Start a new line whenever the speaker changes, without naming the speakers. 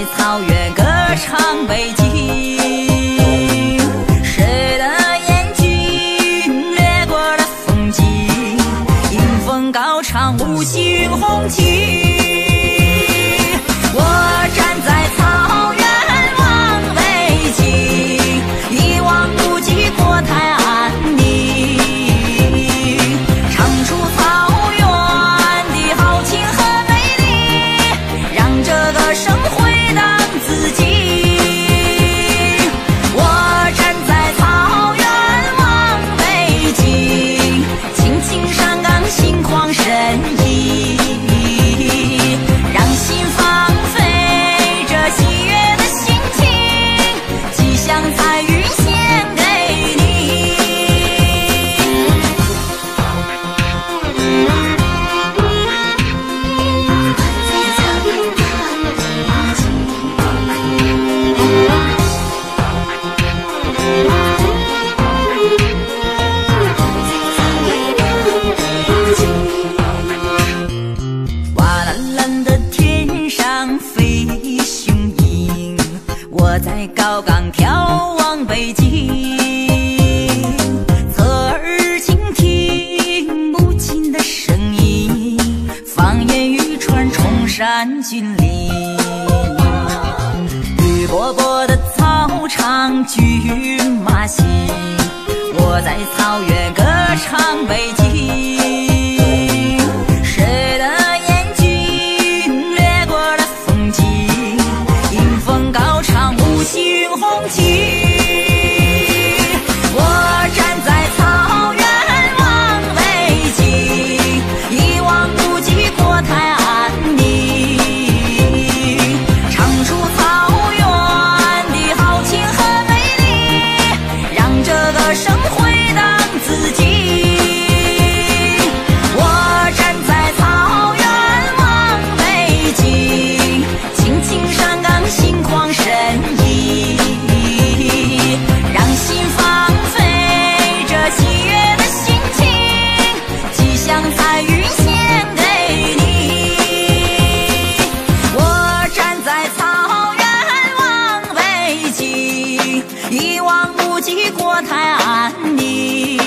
草原歌唱北京，谁的眼睛掠过了风景，迎风高唱五星红旗。我站在草原望北京，一望无际国泰安宁，唱出草原的豪情和美丽，让这个生回荡自己。我站在草原望北京，青青山岗心旷神怡，让心放飞这喜悦的心情，吉祥彩云献给你。瓦蓝蓝的天上飞雄鹰，我在高岗眺望北京，侧耳倾听母亲的声音，方言语传崇山峻岭。绿波波的草场骏马行，我在草原歌唱北京，谁的眼睛掠过了风景，迎风高唱五星红旗。我站在草原望北京，一望无际国泰安宁，唱出草原的豪情和美丽，让这个生回荡自己。我站在草原望北京，青青山岗心旷神怡，让心放飞这喜悦的心情，吉祥彩云献给你。我站在草原望北京，一望无际国泰安宁，